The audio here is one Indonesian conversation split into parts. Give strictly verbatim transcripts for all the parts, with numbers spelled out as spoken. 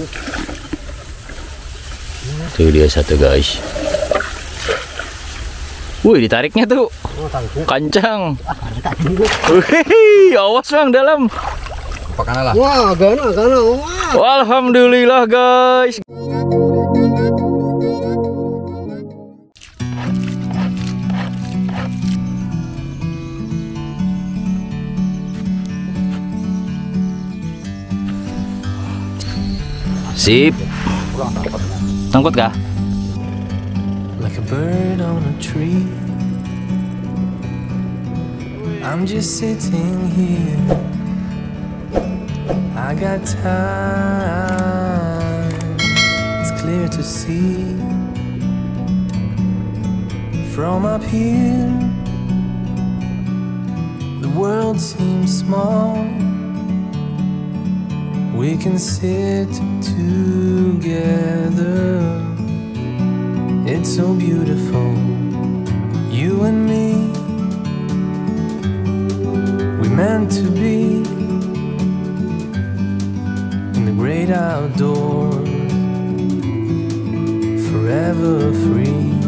Tuh dia satu guys. Wih, ditariknya tuh kancang. Wih, awas bang dalam. Pakana lah. Wah, gana, gana. Wah. Alhamdulillah guys. Sip. Tangkut kah? Like a bird on a tree, I'm just sitting here. I got time, it's clear to see. From up here, the world seems small. We can sit together. It's so beautiful, you and me. We meant to be in the great outdoors, forever free.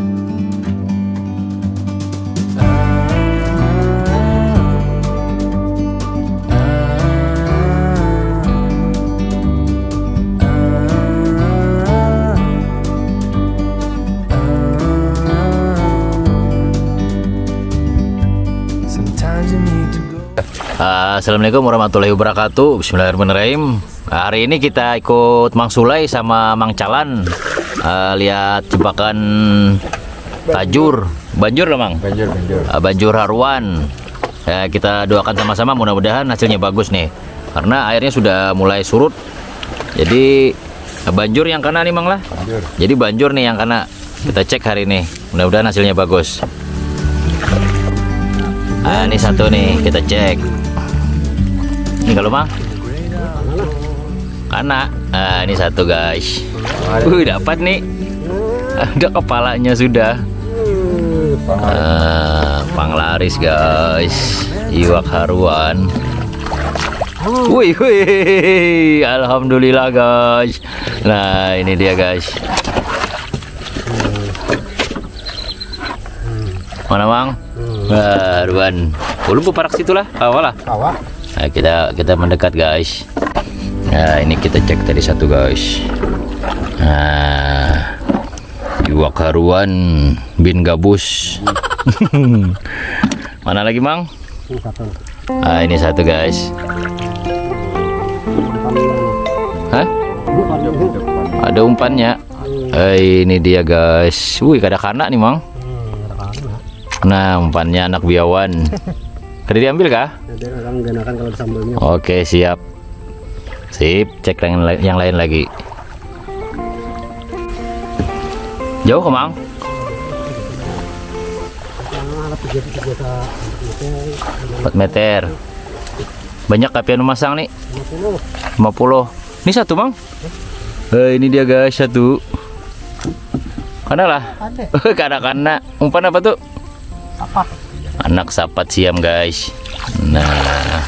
Assalamualaikum warahmatullahi wabarakatuh. Bismillahirrahmanirrahim. Hari ini kita ikut Mang Sulai sama Mang Calan uh, lihat jebakan tajur, banjur loh Mang. Banjur, banjur. Uh, banjur haruan. Ya, kita doakan sama-sama mudah-mudahan hasilnya bagus nih. Karena airnya sudah mulai surut. Jadi uh, banjur yang kena nih Mang lah. Banjur. Jadi banjur nih yang kena. Kita cek hari ini. Mudah-mudahan hasilnya bagus. Ah, ini satu nih kita cek. Ini kalau Mang karena ah, ini satu guys. Wih, dapat nih. Ada kepalanya sudah. Ah, panglaris guys. Iwak haruan. Wih, wih. Alhamdulillah guys. Nah, ini dia guys. Mana Mang? Haruan. Belum parak situlah. Awal lah. Kawah. Nah, kita kita mendekat guys. Nah, ini kita cek tadi satu guys. Nah, iwak haruan bin gabus. Mana lagi Mang? Ah, ini satu guys. Hah? Ada umpannya. Eh, ini dia guys. Wih, kada kana nih Mang. Nah, umpannya anak biawan. Kada diambil kah? Oke, siap. Sip, cek yang, yang lain lagi. Jauh ke Mang? empat meter. Banyak kapian memasang nih. lima puluh. Ini satu Mang. Eh, ini dia guys, satu. Kana lah. Kada kana. Umpan apa tuh? Apa? Anak sapat siam guys. Nah,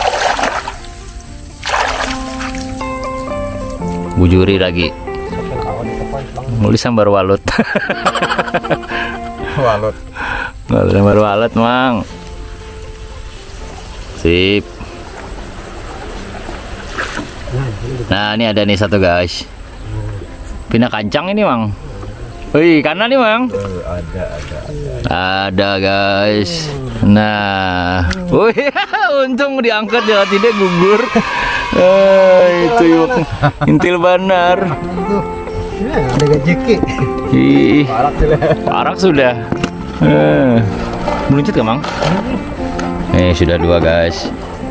bujuri lagi. Mulai sambar walut. Walut. Sambar walut Mang. Sip. Nah, ini ada nih satu guys. Pina kancang ini Mang. Wih, kanan nih Mang. Ada, ada, ada. Ada guys. Nah, wih, untung diangkat jangan tidak gugur. Eh, itu yuk, intil banar. Ada gajeki. Ih, parak sudah. Eh, meluncur gak Mang? Eh, sudah dua guys.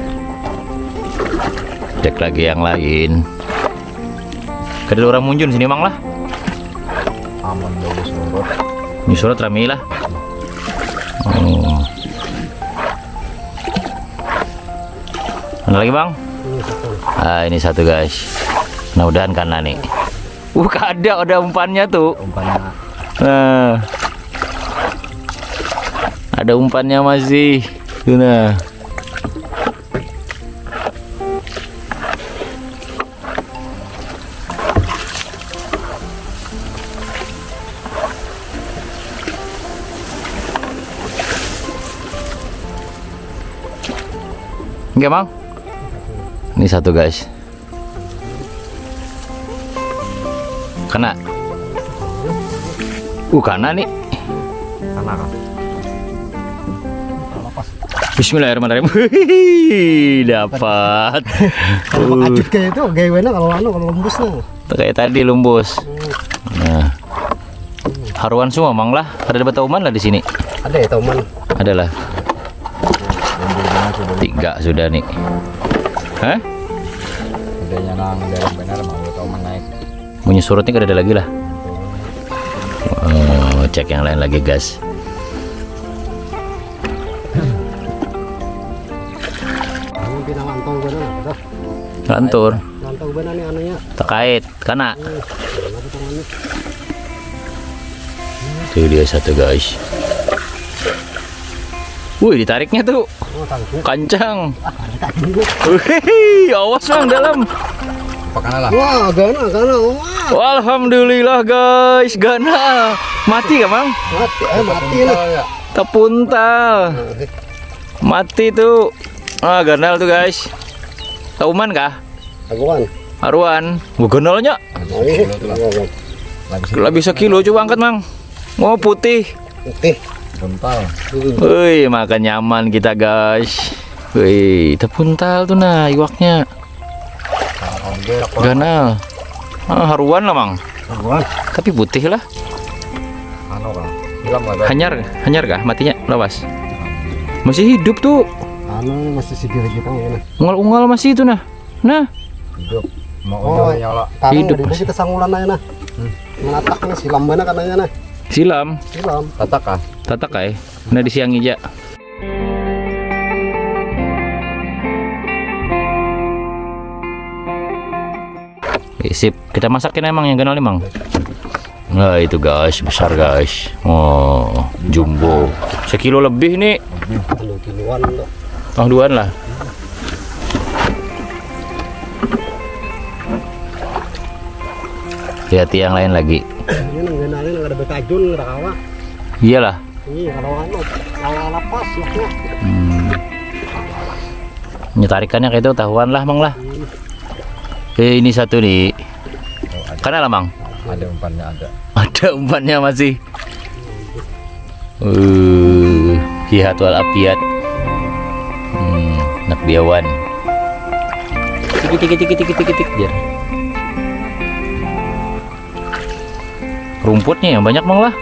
Cek lagi yang lain. Kada orang munjun sini Mang lah. Aman bagus surut. Ini surut rame lah. Oh. Mana lagi Bang? Ah, ini satu guys. Mudah-mudahan karena nih. Uh, ada ada umpannya tuh. Umpannya. Nah, ada umpannya masih. Tuh nah. Enggak, Mang? Ini satu, guys. Kena. Uh, kena nih. Kana kan. Bismillahirrahmanirrahim. Wih, dapat. Kalau Uh, ajut kayak itu, gaya kalau anu kalau lembus tuh. kayak tadi lumbus. Nah. Haruan semua, Mang lah. Ada batauman lah di sini. Ada ya teman. Adalah. Tiga sudah nih. Hah? Udahnya nang dalam benar mau tahu menaik. Bunyi surutnya gak ada lagi lah. Oh, cek yang lain lagi, guys. Ini pinang lantau benar, dah. Lantur. Lantau benar nih anunya. Terkait, kena. Kenapa tangannya? Tuh dia satu, guys. Wih, ditariknya tuh. Oh, tangkap. Kancang. Wih, awas Mang dalam. Apa kana lah? Wah, gana, gana, wah. Alhamdulillah, guys. Gana. Mati gak, Mang? Mati, eh mati lah. Ya. Tepuntal. Mati tuh. Ah, ganal tuh, guys. Tauman kah? Aguan. Haruan. Gua ganalnya. Oh, ini. Lebih sekilo, coba angkat, Mang. Oh, putih. Putih. Bental. Wih, makan nyaman kita, guys. Wih, tepuntal tuh nah iwaknya. Ganal. Ah, haruan lah, Mang. Aguan. Tapi putih lah. Anu kan. Hilang lah. Hanyar, hanyar kah matinya? Lawas. Masih hidup tuh. Anu masih sigil gitu ya. Ungal-ungal masih itu nah. Nah, Hidup. Mau Oh, udah nyala. Tangan hidup hidup masih. kita sangulan aja nah. Menataknya silam benar katanya nah. silam. Silam. Tatak kah? Tatak ay. Nah di siang ija. Oke, sip. Kita masakin emang yang ganal nih, Mang. Nah itu guys, besar guys. Oh, jumbo. Sekilo lebih nih. Anu kiloan tuh. Oh, duaan lah. Hati-hati yang lain lagi. Ini nang genalin nang ada bekajun ada kawa. Iyalah. Iya kalau anu kawa lapas ya. Hmm. Nyetarikannya kayak itu tahuan lah, Mang lah. Eh, ini satu nih. Karena lah, Mang. Ada umpannya ada. Ada umpannya masih. Uh, hihat wal apiat. Hmm, nak biawan. Tik tik tik tik tik tik jar. Rumputnya yang banyak, Mang lah.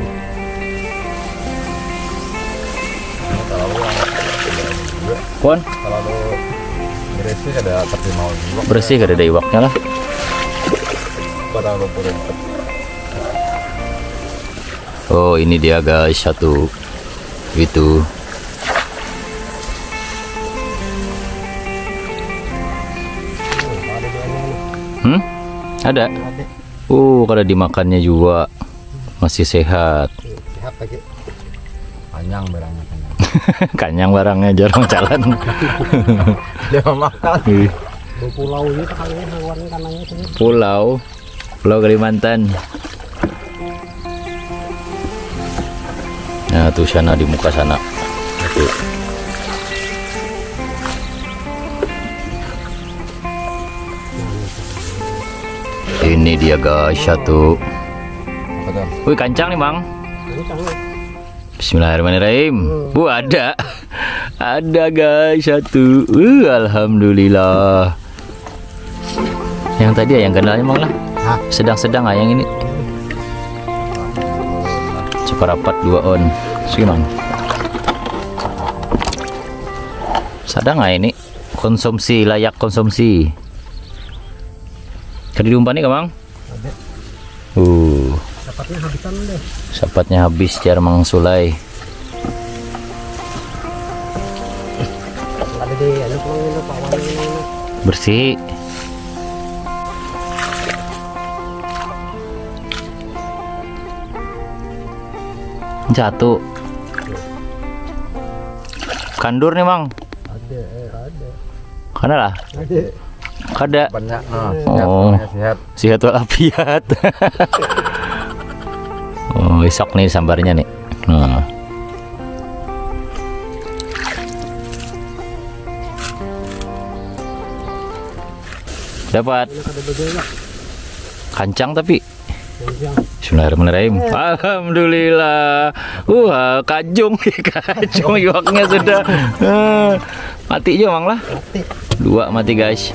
Pon, Kalau bersih ada terima juga. bersih gak ada iwaknya lah. Pada rumput-rumput. Oh, ini dia guys, satu. Itu. Hmm? Ada. Ada. Uh, kalau dimakannya juga masih sehat. Sehat lagi. Panjang barangnya panjang. Kanyang barangnya jarang jalan. Dia makan. Di pulau ini kali hewan kanannya sini. Pulau, Pulau Kalimantan. Nah, tuh sana di muka sana. Tuh. Ini dia guys, satu. Apa tuh? Wih, kancang nih, Mang. Ini kangen. Bismillahirrahmanirrahim. Bu, ada. Ada guys, satu. Uh, alhamdulillah. Yang tadi ya yang kenalnya, Mang lah. Hah? Sedang-sedang ah yang ini. Separapat dua on. Sini, Mang. Sadang ah ini. Konsumsi, layak konsumsi. Tadi diumpan nih, Mang? Ada. Uh, Dapatnya habisan deh. sapatnya habis jar Mang Sulai. Ada di anu pulang ini Pak Wali ini. Bersih. Jatuh. Kandur nih, Mang. Ada, eh, ada. Kana lah. Ada. Kada. Banyak. Nah, Oh. sehat, sehat. Sehat walafiat. Oh, besok nih sambarnya nih. Nah. Dapat Ini kada bejaya. kancang tapi. Yang Bismillahirrahmanirrahim. Alhamdulillah. Wah, kajung, kajung iwaknya sudah. Ah, mati aja mang lah. mati. Dua mati guys.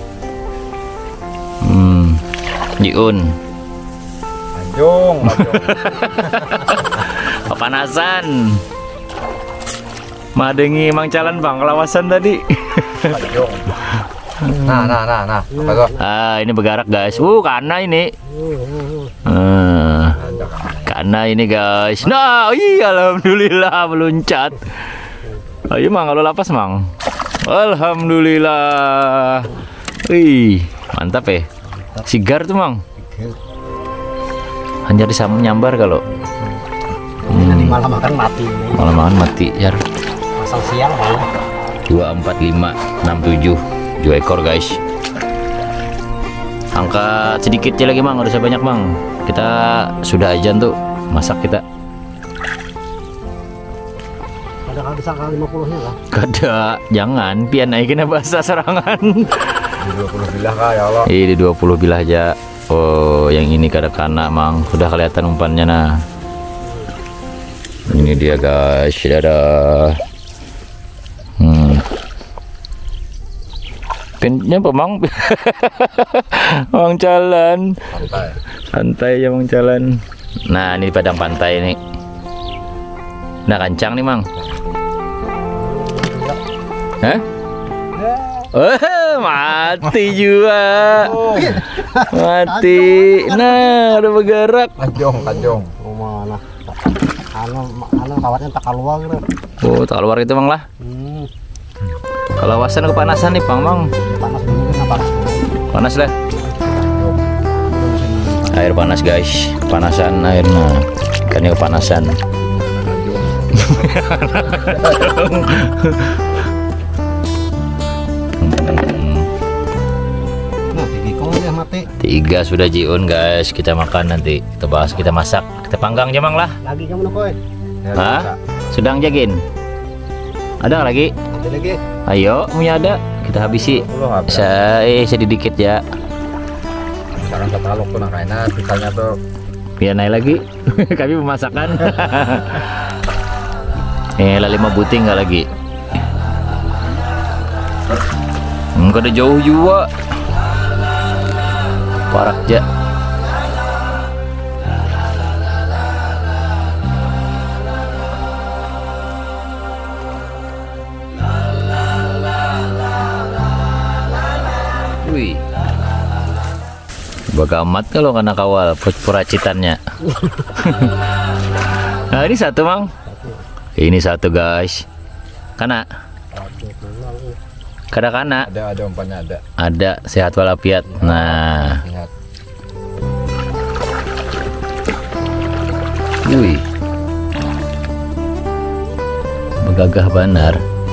Hmm, Jiun. Anjung, anjung. Kepanasan. Madengi Mang Calan bang, kelawasan tadi. Anjung. Nah, nah, nah, nah. Apa tuh? Ah, ini bergerak guys. Uh, karena ini. Oh, oh, oh. Ah, karena ini guys. Nah, iya alhamdulillah meluncat. Ayo mang, kalau lapas mang. Alhamdulillah. Wih, mantap ya. Sigar tuh mang. Hanya disam nyambar kalau. Nanti malam makan mati. Malam-malam mati jar. Masang siang malah. Dua empat lima enam tujuh. Dua ekor guys. Angkat sedikit aja lagi mang, udah sebanyak mang. Kita sudah ajan tuh masak kita. Ada kali bisa kali lima puluh nya lah. Kada, jangan pian naikin bahasa serangan. Di dua puluh bilah kah ya Allah. Ini dua puluh bilah aja. Oh, yang ini kada kana mang. Sudah kelihatan umpannya nah. Ini dia guys, dadah. Hmm. Pinnya apa mang? Mang Calan. Santai. Santai ya Mang Calan. Nah, ini padang pantai nih. Nah, kancang nih mang. Hah? Oh, mati juga. Mati. Nah, udah bergerak. Anjung, anjung. Oh mana? Anu anu kawatnya tak keluar gitu. Oh, tak keluar itu mang lah. Hmm. Kalau wasan kepanasan nih, Pang Mang. Panas dulu kan panas dulu. Panas lah. Air panas, guys. Kepanasan airnya. Ikannya kepanasan. Hmm, Nah, tiga kong dia mati. tiga sudah jiun, guys. Kita makan nanti. Kita bahas, kita masak. Kita panggang aja, Mang lah. Lagi kamu nopo? Hah? Sedang jagin. Ada lagi? Ada lagi. Ayo, punya ada. Kita habisi. Puluh habis. Saya eh sedikit ya. Sekarang kita taluk tuh nakainan, sisanya tuh. Biar naik lagi. Kami pemasakan. Eh, lah lima buting nggak lagi. Enggak ada jauh juga. Parak aja. Wih. Bagamat kalau kena kawal peracitannya. Nah, ini satu mang. Ini satu guys. Kana. Kada kana. Ada, ada umpannya ada. Ada sehat walafiat. Nah. Lihat. Wih. Begagah benar.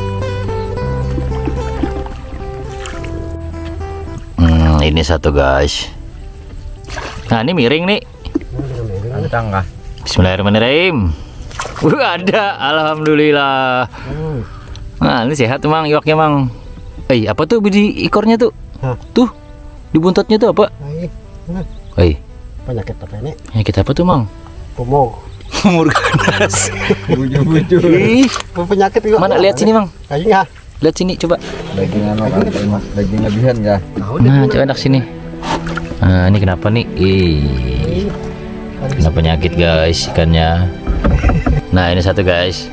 Hmm, ini satu guys. Nah, ini miring nih. Kancang kah? Bismillahirrahmanirrahim. Wah, ada. Alhamdulillah. Nah, ini sehat tuh mang, iwaknya mang. Eh, apa tuh di ekornya tuh? Hah? Tuh, di buntutnya tuh apa? Baik. Nah, Eh, penyakit apa ini? penyakit apa tuh mang? Kumur. Umur ganas. Buju-buju. Ih, Penyakit juga. mana lihat sini mang? Kayaknya. Lihat sini coba. Daging anu kan, daging lebihan kah? Nah, coba enak sini. Nah, ini kenapa nih? Ih, kena penyakit guys ikannya. Nah, ini satu guys.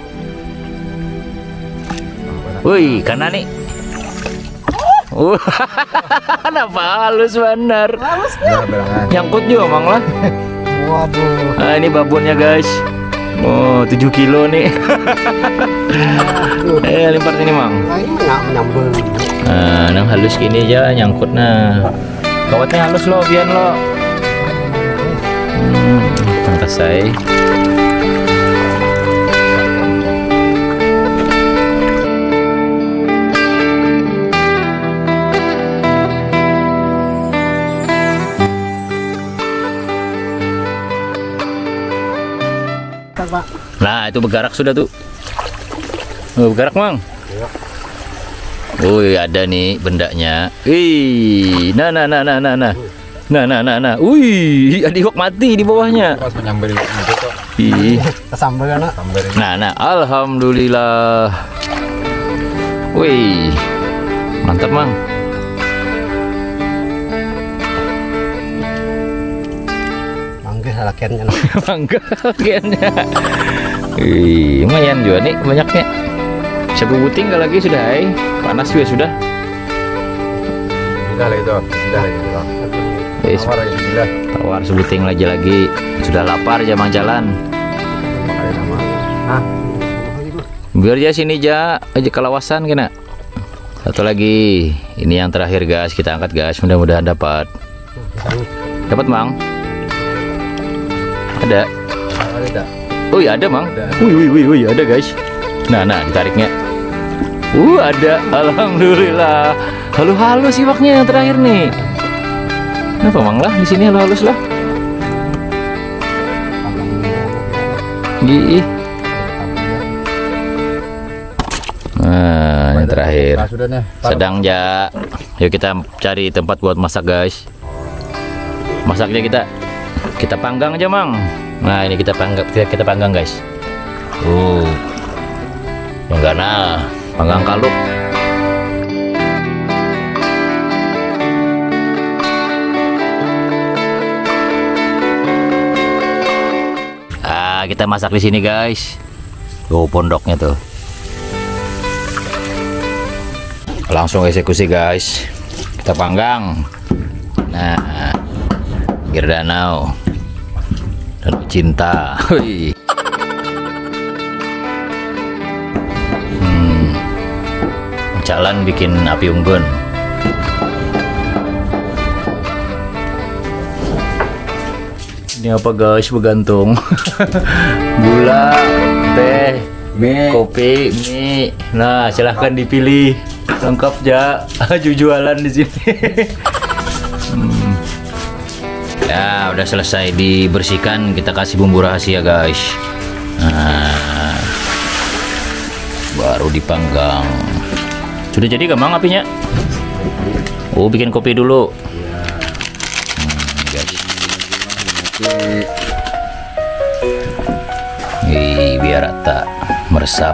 Wih, karena nih. Wah, kenapa halus benar? Ya, berangan. Nyangkut juga mang lah. Waduh. Nah, ini babonnya guys. Oh, tujuh kilo nih. Eh, lempar sini mang. Nah, ini nggak menyambel. Nah, nang halus gini aja nyangkut nah. Kawatnya halus lo, biar lo. Hmm, tangkas saya. Pak. Nah, itu bergerak sudah tuh. Oh, bergerak mang. Wih, ada nih bendanya. Wih, nah nah nah nah nah nah. Nah nah nah nah. Wih, ada iwak mati di bawahnya. Pas menyambar itu kok. Ih. Kesambal anak. Sambar ini. Nah nah, alhamdulillah. Wih. Mantap, Mang. Mangga lakiannya. Mangga kayaknya. Wih, lumayan juga nih banyaknya. Sabu buting nggak lagi sudah, hai. Panas juga sudah. Bila lagi tuh. Bila lagi tuh. Wis, Tawar lagi bila. tawar sebuting lagi lagi. Sudah lapar jamang jalan. Makanya nama. Hah? Biar ya sini ja aja kelawasan kena. Satu lagi. Ini yang terakhir guys, kita angkat guys. Mudah-mudahan dapat. Dapat, Mang. Ada. Ada. Oh iya ada, Mang. Ada. Wih wih wih wih ada guys. Nah nah ditariknya. Uh ada. Alhamdulillah. Halus-halus iwaknya yang terakhir nih. Kenapa, Mang lah di sini halus lah. Gih. Nah, yang terakhir. Nah, sudah nih. Sedang ja. Yuk kita cari tempat buat masak guys. Masaknya kita kita panggang aja, Mang. Nah ini kita panggang kita, kita panggang guys. Uh, yang gana panggang kalup. Ah kita masak di sini guys. Tuh pondoknya tuh. Langsung eksekusi guys. Kita panggang. Nah, biar danau dan cinta. Hui. Hmm. Jalan bikin api unggun. Ini apa guys, bergantung. Gula, teh, Mie. kopi, mie. Nah, silahkan dipilih. Lengkap ja, jualan di sini. hmm. Ya, udah selesai dibersihkan, kita kasih bumbu rahasia guys. Nah, baru dipanggang. Sudah jadi gak, Mang, apinya? Oh, bikin kopi dulu. Hmm, guys. Wih, biar rata, meresap.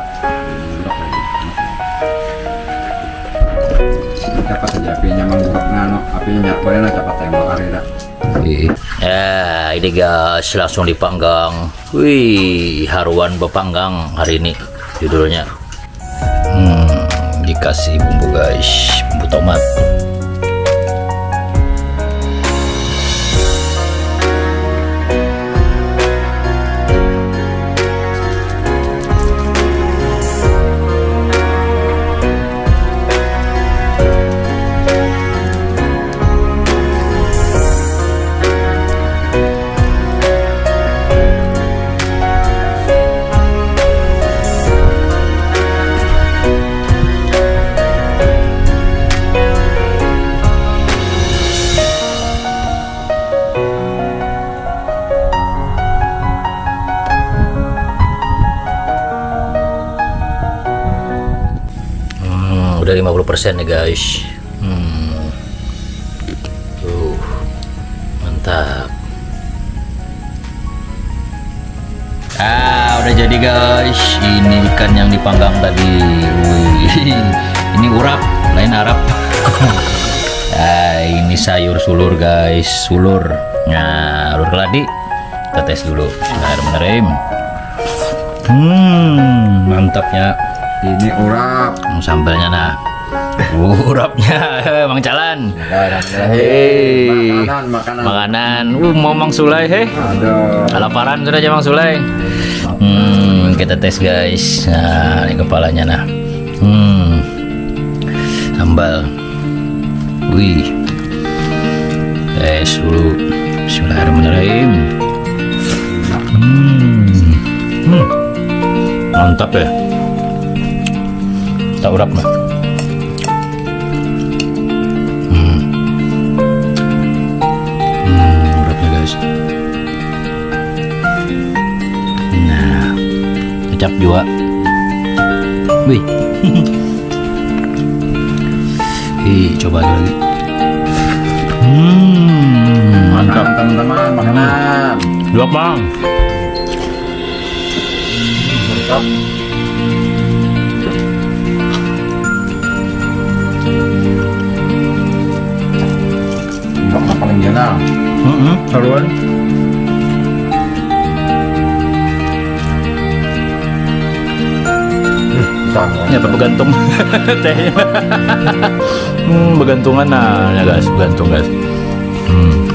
Dapat aja apinya mangkok nano, apinya boleh nak dapat tembak hari dah. Ya, ini guys langsung dipanggang. Wih, haruan bepanggang hari ini judulnya. Hmm, dikasih bumbu guys, bumbu tomat. Udah lima puluh persen nih guys. hmm. Tuh, mantap. Ah, udah jadi guys. Ini ikan yang dipanggang tadi. Wih, ini urap, lain Arab. Ah, ini sayur sulur guys, sulur. Nah, ulur keladi. Kita tes dulu. Bismillahirrahmanirrahim. Hmm, mantapnya. Ini urap. Sambalnya nah. Urapnya Mang Calan. Hei. Makanan, makanan. Makanan. Uh, mau Mang Sulai he. Ada. Kelaparan sudah aja Mang Sulai. Hmm, kita tes guys. Nah, ini kepalanya nah. Hmm. Sambal. Wih. Tes dulu. Bismillahirrahmanirrahim. Hmm. Hmm. Mantap ya. Tak urap mah. Hmm. Hmm, urapnya guys. Nah, kecap juga. Wih. Hi, coba lagi. Hmm, mantap. Teman-teman, makanan. Dua bang. Mantap. Enggak paling jana. Heeh, haruan. Ya, bergantung tehnya. Hmm, bergantungan nah, ya guys, bergantung guys. Hmm.